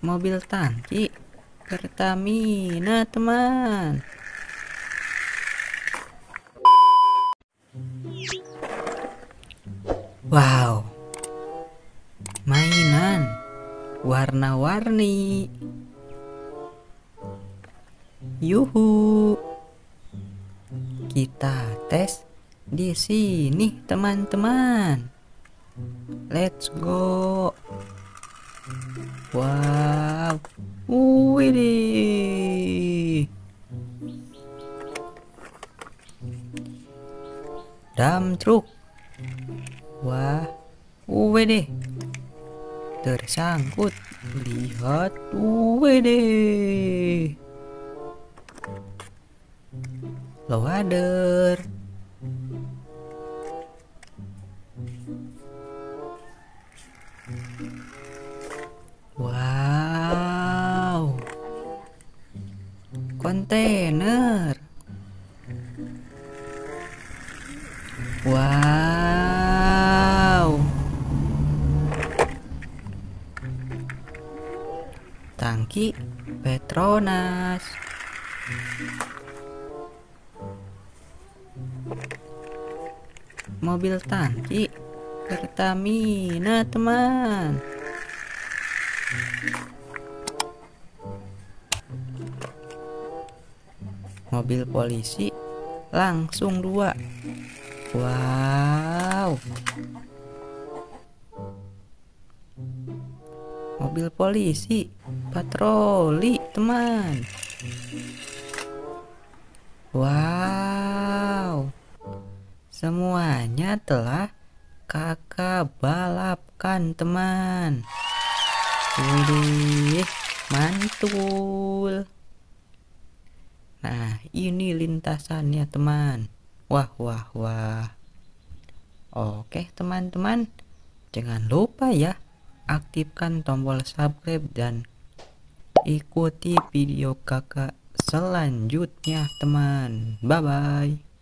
Mobil tangki Pertamina, teman. Wow, mainan warna-warni. Yuhu, kita tes di sini, teman-teman. Let's go. Wow, widih. Dump truck. Wah, widih. Tersangkut. Lihat, widih. Loader. Wow, kontainer. Wow, tangki Petronas. Mobil tangki Pertamina, teman. Mobil polisi langsung 2. Wow, mobil polisi patroli, teman. Wow, semuanya telah kakak balapkan, teman. Widih, mantul. Nah, ini lintasannya, teman. Wah, wah, wah. Oke, teman-teman, jangan lupa ya, aktifkan tombol subscribe dan ikuti video kakak selanjutnya, teman. Bye bye.